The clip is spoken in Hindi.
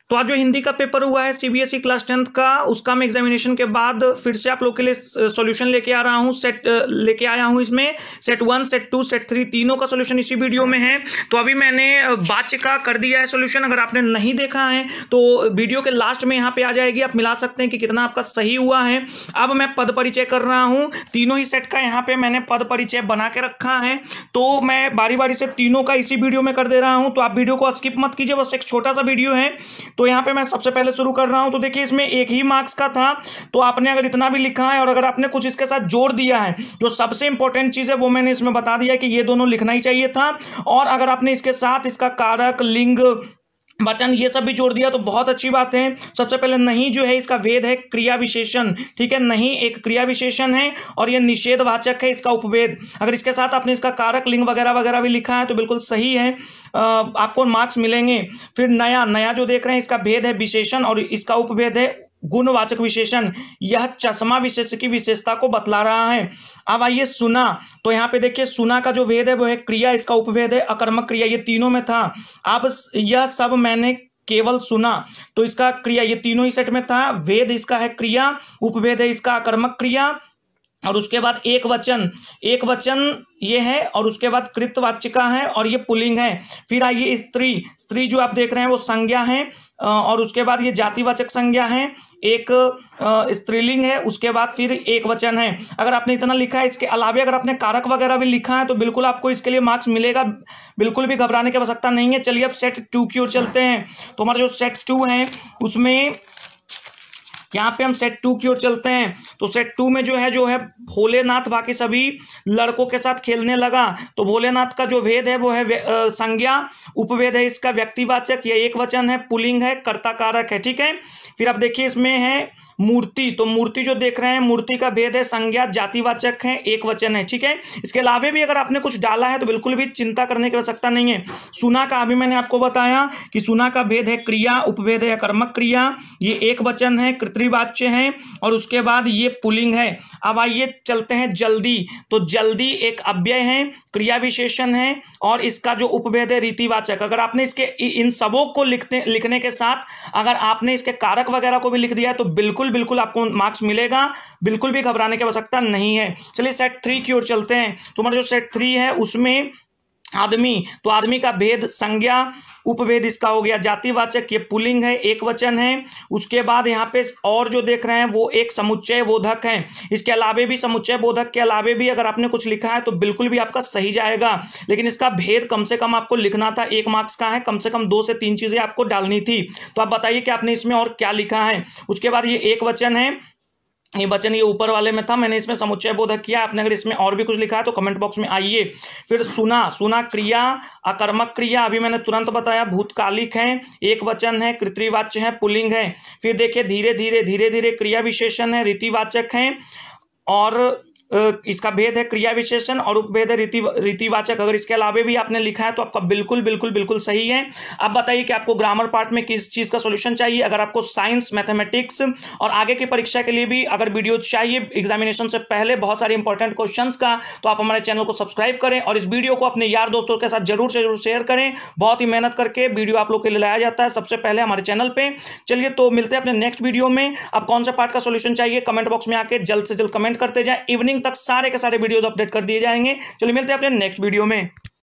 तो आज जो हिंदी का पेपर हुआ है सीबीएसई क्लास 10th का, उसका मैं एग्जामिनेशन के बाद फिर से आप लोग के लिए सॉल्यूशन लेके आ रहा हूँ। लेके आया हूँ इसमें सेट 1, सेट 2, सेट 3 तीनों का सॉल्यूशन इसी वीडियो में है। तो अभी मैंने बाच का कर दिया है सॉल्यूशन। अगर आपने नहीं देखा है तो वीडियो के लास्ट में यहाँ पे आ जाएगी, आप मिला सकते हैं कि कितना आपका सही हुआ है। अब मैं पद परिचय कर रहा हूँ। तीनों ही सेट का यहाँ पे मैंने पद परिचय बना के रखा है, तो मैं बारी बारी से तीनों का इसी वीडियो में कर दे रहा हूँ। तो आप वीडियो को स्किप मत कीजिए, बस एक छोटा सा वीडियो है। तो यहाँ पे मैं सबसे पहले शुरू कर रहा हूं। तो देखिए इसमें एक ही मार्क्स का था, तो आपने अगर इतना भी लिखा है और अगर आपने कुछ इसके साथ जोड़ दिया है, जो सबसे इंपॉर्टेंट चीज है वो मैंने इसमें बता दिया कि ये दोनों लिखना ही चाहिए था। और अगर आपने इसके साथ इसका कारक, लिंग, वचन ये सब भी जोड़ दिया तो बहुत अच्छी बात है। सबसे पहले नहीं जो है इसका भेद है क्रिया विशेषण, ठीक है। नहीं एक क्रिया विशेषण है और ये निषेधवाचक है, इसका उपभेद। अगर इसके साथ आपने इसका कारक, लिंग वगैरह वगैरह भी लिखा है तो बिल्कुल सही है, आपको मार्क्स मिलेंगे। फिर नया जो देख रहे हैं इसका भेद है विशेषण और इसका उपभेद है गुणवाचक विशेषण। यह चश्मा विशेष की विशेषता को बतला रहा है। अब आइए सुना, तो यहाँ पे देखिए सुना का जो भेद है वो है क्रिया, इसका उपभेद है अकर्मक क्रिया। ये तीनों में था। अब यह सब मैंने केवल सुना, तो इसका क्रिया ये तीनों ही सेट में था। वेद इसका है क्रिया, उपभेद है इसका अकर्मक क्रिया, और उसके बाद एक वचन ये है, और उसके बाद कृतवाचिका है और ये पुल्लिंग है। फिर आइए स्त्री जो आप देख रहे हैं वो संज्ञा है, और उसके बाद ये जातिवाचक संज्ञा है, एक स्त्रीलिंग है, उसके बाद फिर एक वचन है। अगर आपने इतना लिखा है, इसके अलावा अगर आपने कारक वगैरह भी लिखा है तो बिल्कुल आपको इसके लिए मार्क्स मिलेगा, बिल्कुल भी घबराने की आवश्यकता नहीं है। चलिए अब सेट 2 की ओर चलते हैं। तो हमारा जो सेट 2 है उसमें यहाँ पे हम सेट 2 की ओर चलते हैं। तो सेट 2 में जो है भोलेनाथ बाकी सभी लड़कों के साथ खेलने लगा। तो भोलेनाथ का जो भेद है वो है संज्ञा, उपभेद है इसका व्यक्तिवाचक, ये एक वचन है, पुल्लिंग है, कर्ता कारक है, ठीक है। फिर अब देखिए इसमें है मूर्ति, तो मूर्ति जो देख रहे हैं मूर्ति का भेद है संज्ञा, जातिवाचक है, एक वचन है, ठीक है। इसके अलावा भी अगर आपने कुछ डाला है तो बिल्कुल भी चिंता करने की आवश्यकता नहीं है। सुना का अभी मैंने आपको बताया कि सुना का भेद है क्रिया, उपभेद है कर्मक क्रिया, ये एक वचन है, कृतवाच्य है, और उसके बाद ये पुल्लिंग है। अब आइए चलते हैं जल्दी। तो जल्दी एक अव्यय है, क्रिया विशेषण है, और इसका जो उपभेद है रीतिवाचक। अगर आपने इसके इन सबों को लिखने के साथ अगर आपने इसके कारक वगैरह को भी लिख दिया है तो बिल्कुल आपको मार्क्स मिलेगा, बिल्कुल भी घबराने की आवश्यकता नहीं है। चलिए सेट 3 की ओर चलते हैं। तो हमारा जो सेट 3 है उसमें आदमी, तो आदमी का भेद संज्ञा, उपभेद इसका हो गया जातिवाचक, ये पुल्लिंग है, एक वचन है। उसके बाद यहाँ पे और जो देख रहे हैं वो एक समुच्चय बोधक है। इसके अलावे भी समुच्चय बोधक के अलावे भी अगर आपने कुछ लिखा है तो बिल्कुल भी आपका सही जाएगा, लेकिन इसका भेद कम से कम आपको लिखना था, 1 मार्क्स का है, कम से कम 2 से 3 चीजें आपको डालनी थी। तो आप बताइए कि आपने इसमें और क्या लिखा है। उसके बाद ये एक वचन है, ये वचन ये ऊपर वाले में था, मैंने इसमें समुच्चय बोधक किया। आपने अगर इसमें और भी कुछ लिखा है तो कमेंट बॉक्स में आइए। फिर सुना क्रिया, अकर्मक क्रिया, अभी मैंने तुरंत बताया, भूतकालिक है, एक वचन है, कृतवाच्य है, पुल्लिंग है। फिर देखिए धीरे धीरे क्रिया विशेषण है, रीतिवाचक है, और इसका भेद है क्रिया विशेषण और उपभेद है रीतिवाचक। अगर इसके अलावा भी आपने लिखा है तो आपका बिल्कुल सही है। अब बताइए कि आपको ग्रामर पार्ट में किस चीज़ का सॉल्यूशन चाहिए। अगर आपको साइंस, मैथमेटिक्स और आगे की परीक्षा के लिए भी अगर वीडियो चाहिए एग्जामिनेशन से पहले बहुत सारे इंपॉर्टेंट क्वेश्चंस का, तो आप हमारे चैनल को सब्सक्राइब करें और इस वीडियो को अपने यार दोस्तों के साथ जरूर से जरूर शेयर करें। बहुत ही मेहनत करके वीडियो आप लोग के लिए लाया जाता है सबसे पहले हमारे चैनल पर। चलिए तो मिलते हैं अपने नेक्स्ट वीडियो में। अब कौन सा पार्ट का सॉल्यूशन चाहिए कमेंट बॉक्स में आके जल्द से जल्द कमेंट करते जाए। इवनिंग तक सारे के सारे वीडियोस अपडेट कर दिए जाएंगे। चलिए मिलते हैं अपने नेक्स्ट वीडियो में।